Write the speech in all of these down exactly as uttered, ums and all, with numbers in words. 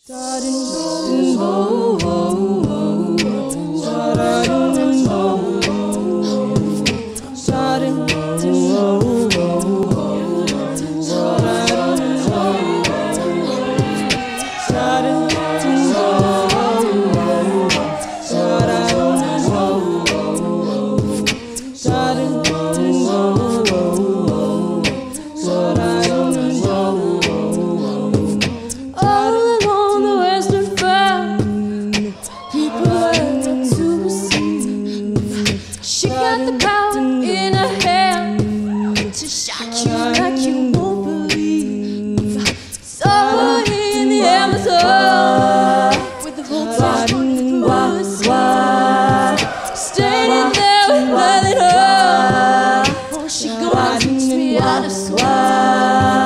She got the power in her hand to shock you like you won't believe. Somewhere in the Amazon, with the voltage running through her skin, standing there with nothing on. Oh, she gonna teach me how to swat.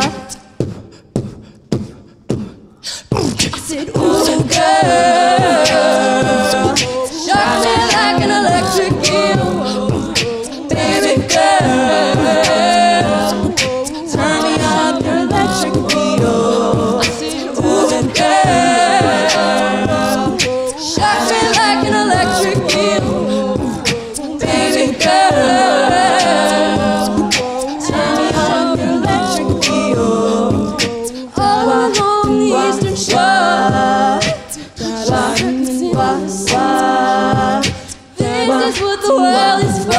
I said, ooh, girl, shock me like an electric eel. Baby girl, turn me on your electric wheel. I said, ooh, girl, shock me like an electric eel. Baby girl, turn me on your electric wheel. All along the eastern shore, circus in the sun. This is what the world is for.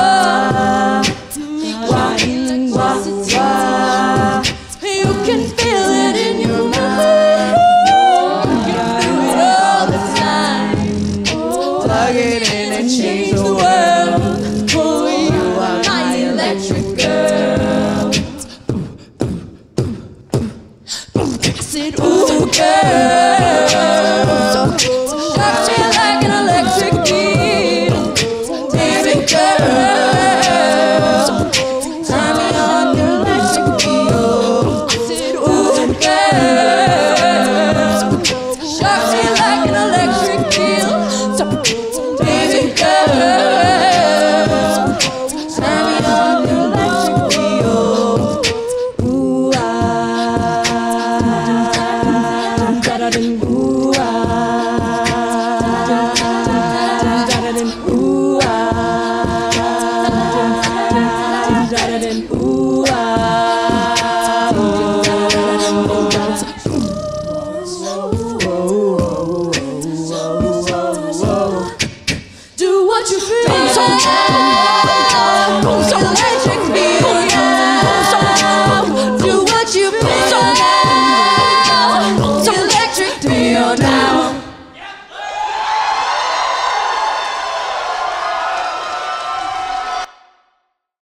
You can feel it in your mind. You can do it all the time. Plug it in and change the world. Oh, you are my electric girl. I said, ooh, girl, shock me like an electric eel. Baby girl, turn me on your electric wheel. I said, ooh, girl, shock me like an electric eel. So, baby girl, turn me on your electric wheel. Ooh, ah, da da da.